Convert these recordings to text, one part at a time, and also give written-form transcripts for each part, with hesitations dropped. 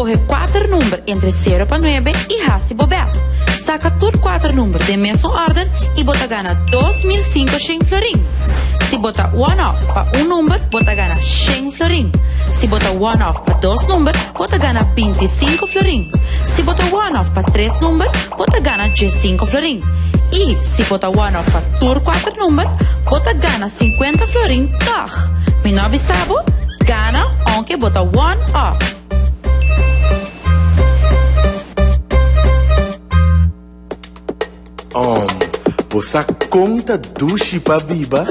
coge 4 números entre 0 para 9 y hasi bobel. Saca tus 4 números de mesma orden y bota gana 2.500 florin. Si bota one-off para un número, bota gana 100 florin. Si bota one-off para 2 números, bota gana 25 florin. Si bota one-off para 3 números, bota gana 15 florin. Y si bota one-off para tus 4 números, bota gana 50 florin toch. Mi nome sabo, gana aunque bota one-off. Você conta dushi pa biba?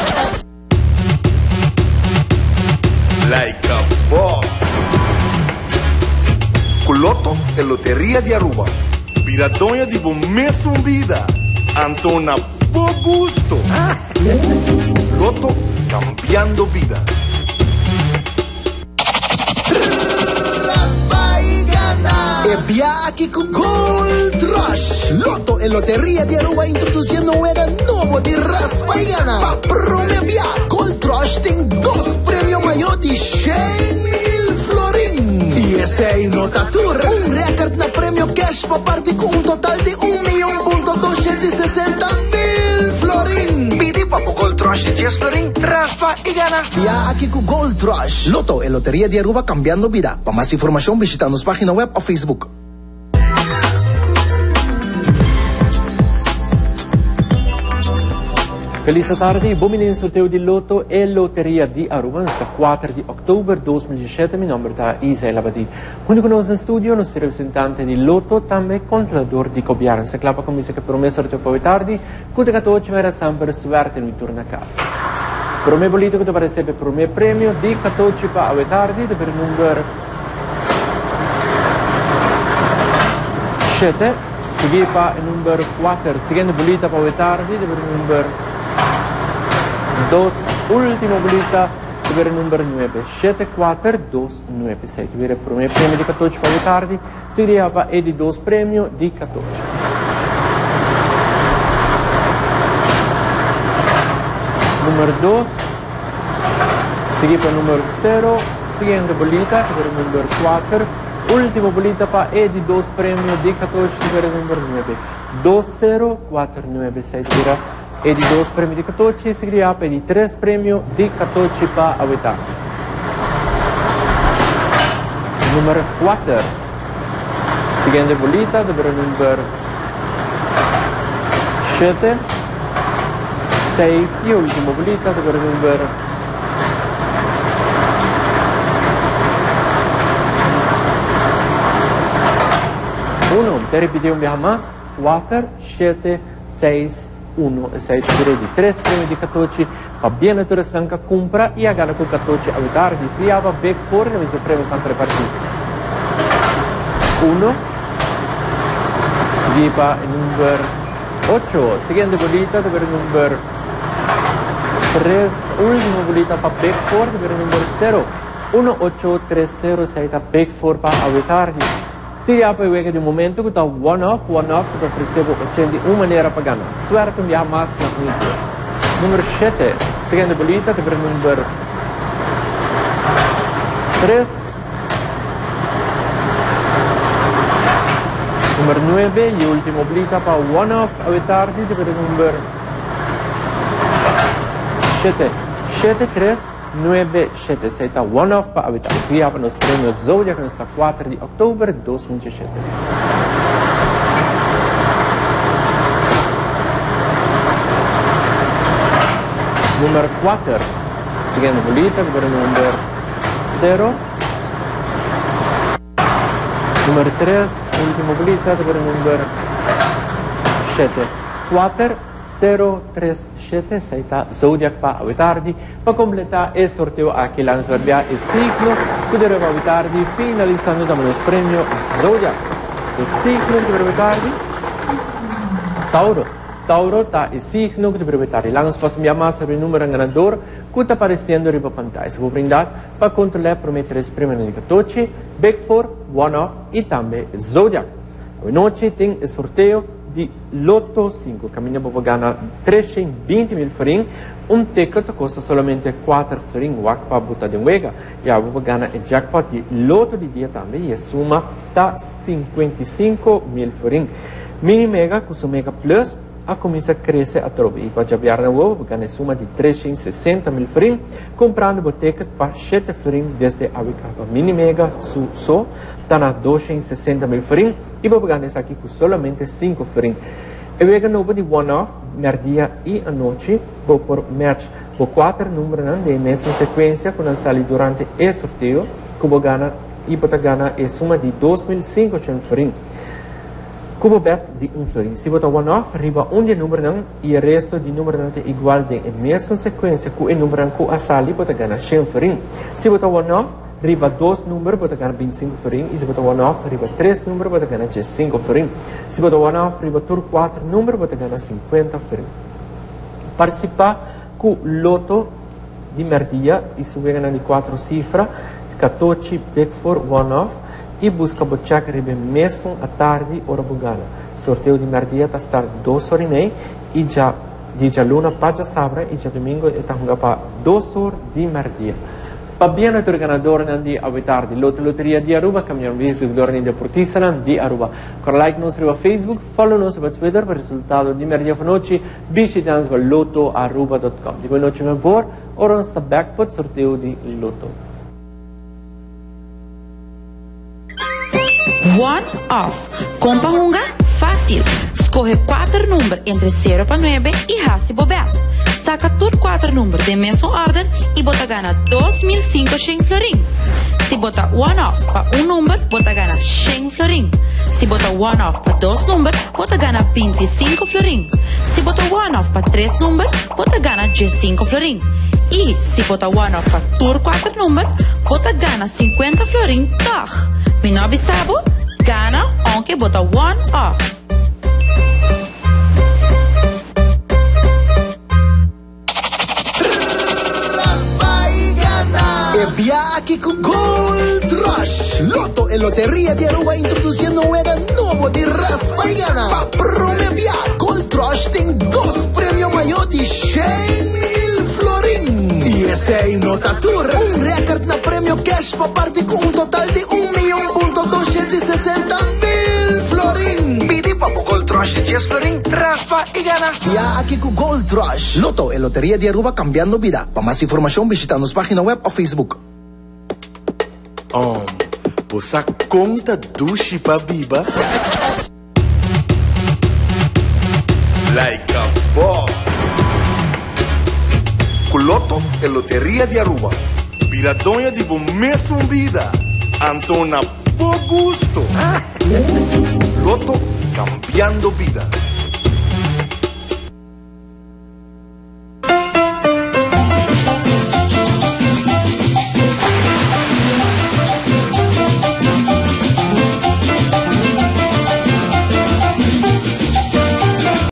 Like a boss. Culoto e Loteria de Aruba. Piradonha de bom mesmo vida. Antona bo gusto. Loto cambiando vida. Via aqui com Gold Rush. Loto e Loteria de Aruba introduzindo um era novo de raspa e gana. Para premiar, Gold Rush tem 2 prêmios maiores de 100.000 florin. E esse aí nota tour. Recorde na prêmio cash para parte com total de 1.260.000 florin. Pidi para o Gold Rush de 10 florin, raspa e gana. Via aqui com Gold Rush. Loto e Loteria de Aruba cambiando vida. Para mais informação visita nossa página web ou Facebook. Felice tarde, bom menino sorteio de Loto e Loteria di Aruba, nesta 4 di ottobre 2017, mi nome è Isa Labadì. Junto con noi in studio, nostro rappresentante di Loto, também controlador di Cobiaran. Se clapa come se che per me sorteio poi tardi, cude che oggi era sempre suerte in ritorno a casa. Per me bolito che dovrebbe essere per me premio di 14 pa a tardi, per il numero 7, seguì pa il numero 4, seguendo bolita pa a tardi, per il numero 2, ultimo bolita per il numero 9, 7, 4, 2, 9, 6. Per il premio di 14 per tardi, si arriva e di 2 premio di 14. Numero 2, seguì per il numero 0, seguendo bolita per il numero 4, ultimo bolita pa e di 2 premio di 14 per il numero 9, 2, 0, 4, 9, 6. E di 2 premi di 14 si riapre di 3 premio di 14 pa a metà. Numero 4. Seguendo bolita per il numero 7. 6 e ultimo bolita per il numero 1. Te ripetiamo un poco más. 4, 7, 6, 1 e 6 di 3 premi di 14 va bene tu sanca compra e a gana con 14 a tardi si va back fuori ne viso premo sempre partito 1 si va il numero 8 seguendo bolita per il numero 3 ultimo bolita pa back fuori per il numero 0 1 8 3 0 6 ta back fuori pa a tardi si riapre il di un momento che da one-off che prestevo accendi in maniera pagana. Suerte un via mas na unità. Numero 7, seguendo bolita per il numero 3. Numero 9, gli ultimo bolita pa one-off a tardi per il numero 7. 7, 3, 9, 7, 6, one-off pa abitare. Qui abbiamo il premio Zodiac nesta 4 di ottobre 2017. Numero 4, seguendo bolita per il numero 0. Numero 3, ultimo bolita per il numero 7. 4, 0, 3, 7, 6, Zodiac pa a tardi, per completare il sorteo a chi l'anno servirà il ciclo, chiuderemo a tardi, finalizzando da il premio Zodiac. Il ciclo di tardi, Tauro sta il ciclo di tardi. L'anno scorso abbiamo chiamato il numero ganador, che sta apparecendo in pantalla. Si può prendere per controllare, promettere il premio di 14, Big Four, One-Off e anche Zodiac. Hoje tem o sorteio de Lotto 5. Caminha para ganhar 320 mil florin. Ticket custa somente 4 florin. O para botar de wega. E a para ganhar o jackpot de Lotto de dia também. E a suma está 55 mil florin. Mini Mega, com o Mega Plus, a começa a crescer a tropa. E para javiar na uova, ganha suma de 360 mil florin. Comprando o ticket para 7 florin desde a Wicapa Mini Mega só. Está na 260 mil florin. E para ganhar essa aqui com somente 5 florin. E vega novo de one-off, merdia e a noite, por match, por 4 números de mês em sequência, quando sai durante o sorteio, que vai ganhar e para ganhar a suma de 2.500 florin. Cubo bet de 1 florin. Se botar one-off, arriba de número e o resto de número é igual de mesma sequência com o número que a sali botar ganhar 100 florin. Se botar one-off, arriba 2 números botar ganhar 25 florin. E se botar one-off, arriba 3 números botar ganhar 15 florin. Se botar one-off, arriba 4 números botar ganhar 50 florin. Participar com Lotto de merdia e subir ganhar de 4 cifras, 14 Big Four one-off. E busca o check ribe mesmo à tarde ora bugana. Sorteio de merdia está estar 2 horas e meia e já de luna para sabra e já domingo está para 2 horas de merdia. Pabiano é o ganador de avitar de loteria de Aruba, caminhão vencedor de deportista de Aruba. Cor like nos no Facebook, follow nos no Twitter para o resultado de merdia de noite, visitando o lotoaruba.com. De boa noite, meu amor, ora está backpot sorteio de Lotto. One-off. Compra hunga fácil. Escorre 4 números entre 0 para 9 e raça bobeado. Saca tudo 4 números de mesma ordem e bota gana 2.500 florin. Se bota one-off para um número, bota gana 100 florin. Se bota one-off para 2 números, bota gana 25 florin. Se bota one-off para 3 números, bota gana 15 florin. E se bota one-off para 4 números, bota gana 50 florin. Mi nome sabo, gana, aunque bota one-off. Via aqui com Gold Rush. Lotto e Loteria de Aruba introduzindo um novo de raspa e gana. Para premiar, Gold Rush tem 2 prêmios maiores de 100.000 florin. E esse aí nota tour. Recorde na prêmio cash para parte com total de 1.260.000 florin. Pidi para o Gold Rush de 10 florin, raspa e gana. Via aqui com Gold Rush. Lotto e Loteria de Aruba cambiando vida. Para mais informação visita nossa página web ou Facebook. Você conta dushi pa biba? Like a boss. Com Lotto e Loteria de Aruba. Piradonha de bom mesmo vida. Antona por gusto. Lotto cambiando vida.